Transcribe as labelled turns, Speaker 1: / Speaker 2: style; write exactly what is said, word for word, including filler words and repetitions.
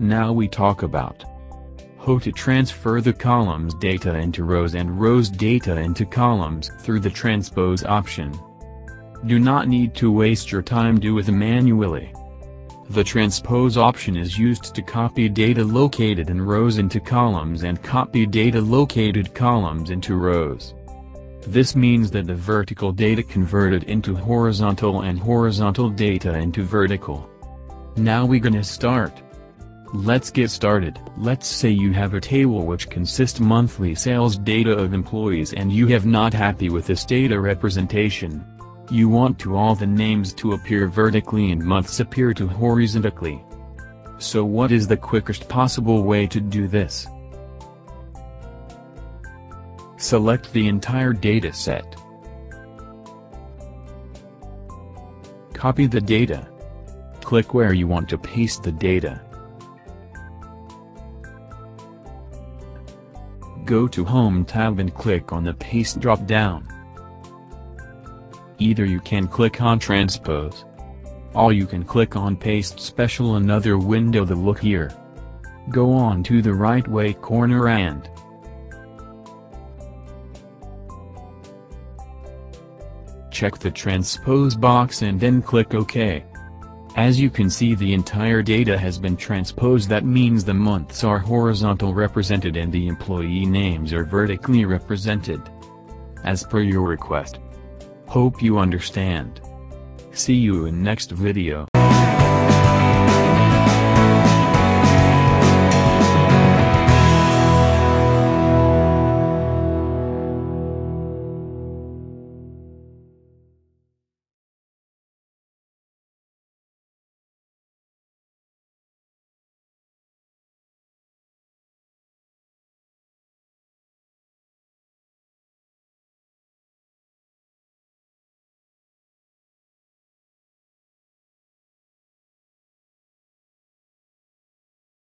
Speaker 1: Now we talk about how to transfer the columns data into rows and rows data into columns through the transpose option. Do not need to waste your time do it manually. The transpose option is used to copy data located in rows into columns and copy data located columns into rows. This means that the vertical data converted into horizontal and horizontal data into vertical. Now we gonna start. Let's get started. Let's say you have a table which consists monthly sales data of employees and you have not happy with this data representation. You want to all the names to appear vertically and months appear to horizontally. So what is the quickest possible way to do this? Select the entire data set. Copy the data. Click where you want to paste the data. Go to Home tab and click on the Paste drop-down. Either you can click on Transpose, or you can click on Paste Special. Another window the look here. Go on to the right way corner and check the Transpose box and then click OK. As you can see, the entire data has been transposed. That means the months are horizontal represented and the employee names are vertically represented, as per your request. Hope you understand. See you in next video.